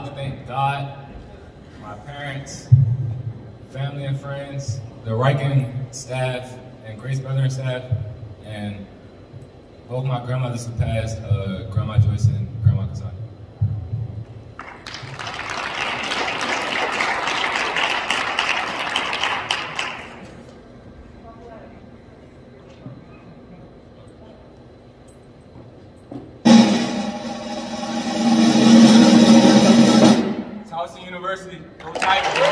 to thank God, my parents, family and friends, the Riken staff, and Grace Brethren staff, and both my grandmothers who passed, Grandma Joyce and Grandma Cassandra. Towson University, go Tigers!